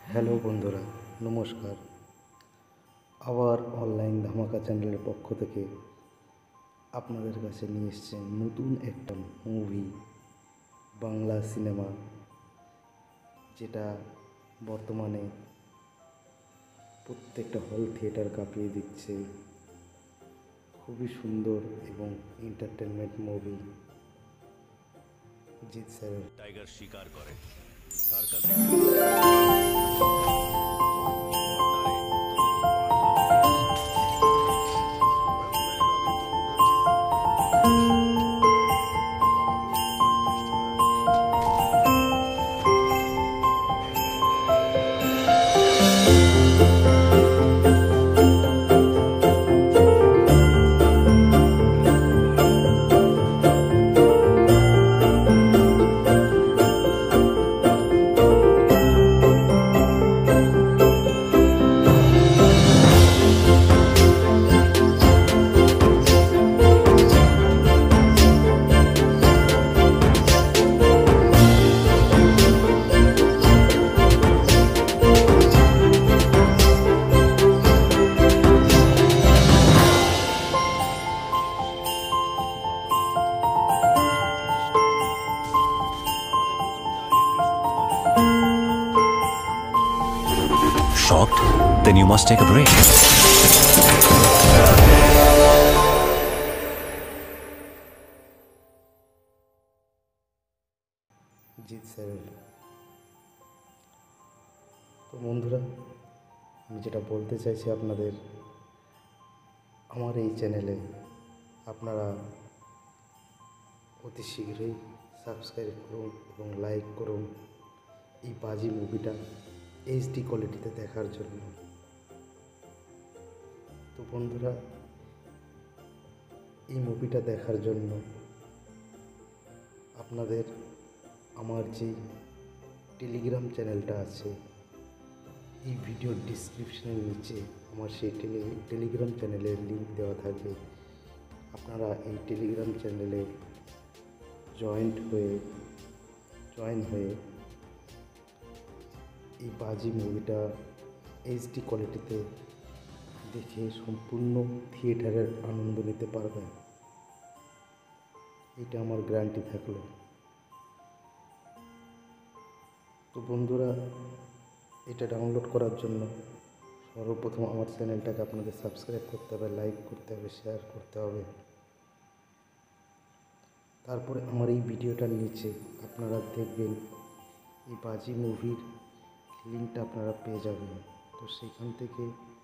Hello বন্ধুরা, নমস্কার। আবার অনলাইন ধামাকা চ্যানেলের পক্ষ থেকে আপনাদের কাছে নিয়ে এসেছে নতুন একটা মুভি, বাংলা সিনেমা, যেটা বর্তমানে প্রত্যেকটা হল থিয়েটার কাঁপিয়ে দিচ্ছে। খুবই সুন্দর এবং এন্টারটেনমেন্ট মুভি। জিৎ স্যারের টাইগার শিকার করে তার কাছে Shocked? Then you must take a break. Jeet স্যারের। তো বন্ধুরা, আমি যেটা বলতে চাইছি আপনাদের, আমার এই চ্যানেলে আপনারা অতি শীঘ্রই সাবস্ক্রাইব করুন এবং লাইক করুন এই বাজি মুভিটা এইচডি কোয়ালিটিতে দেখার জন্য। তো বন্ধুরা, এই মুভিটা দেখার জন্য আপনাদের আমার যে টেলিগ্রাম চ্যানেলটা আছে, এই ভিডিওর ডিসক্রিপশনের নিচে আমার সেই টেলিগ্রাম চ্যানেলের লিঙ্ক দেওয়া থাকবে। আপনারা এই টেলিগ্রাম চ্যানেলে জয়েন হয়ে এই বাজি মুভিটা এইচডি কোয়ালিটিতে দেখে সম্পূর্ণ থিয়েটারের আনন্দ নিতে পারবেন। এটা আমার গ্যারান্টি থাকলো। তো বন্ধুরা, এটা ডাউনলোড করার জন্য সর্বপ্রথম আমার চ্যানেলটাকে আপনাদের সাবস্ক্রাইব করতে হবে, লাইক করতে হবে, শেয়ার করতে হবে। তারপরে আমার এই ভিডিওটার নিচে আপনারা দেখবেন এই বাজি মুভির লিঙ্কটা আপনারা পেয়ে যাবেন। তো সেখান থেকে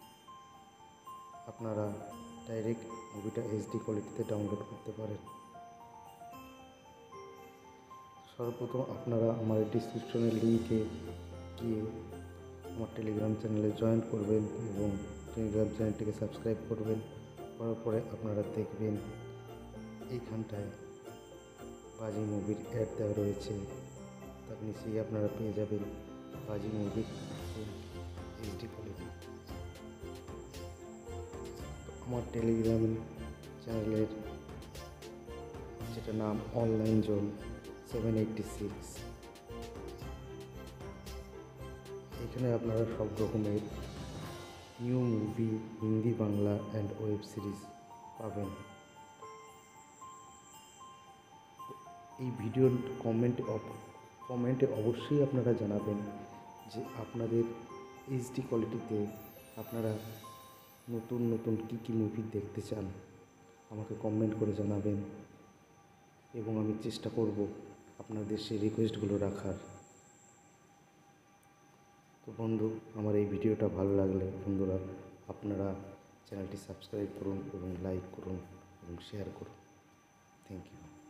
আপনারা ডাইরেক্ট মুভিটা এইচডি কোয়ালিটিতে ডাউনলোড করতে পারেন। সর্বপ্রথম আপনারা আমার ডিসক্রিপশনের লিঙ্কে গিয়ে আমার টেলিগ্রাম চ্যানেলে জয়েন করবেন এবং টেলিগ্রাম চ্যানেলটিকে সাবস্ক্রাইব করবেন। করার পরে আপনারা দেখবেন এইখানটায় বাজি মুভির অ্যাড দেওয়া রয়েছে, তার নিচেই আপনারা পেয়ে যাবেন বাজি মুভির এইচডি কোয়ালিটি। আমার টেলিগ্রাম চ্যানেলের যেটা নাম অনলাইন জোন 786, এখানে আপনারা সব রকমের new movie, Hindi, Bangla and web series পাবেন। এই ভিডিওর কমেন্টে অবশ্যই আপনারা জানাবেন যে আপনাদের এইচডি কোয়ালিটিতে আপনারা নতুন নতুন কী মুভি দেখতে চান। আমাকে কমেন্ট করে জানাবেন এবং আমি চেষ্টা করব আপনাদের সেই রিকোয়েস্টগুলো রাখার। তো বন্ধু, আমার এই ভিডিওটা ভালো লাগলে বন্ধুরা আপনারা চ্যানেলটি সাবস্ক্রাইব করুন এবং লাইক করুন এবং শেয়ার করুন। Thank you.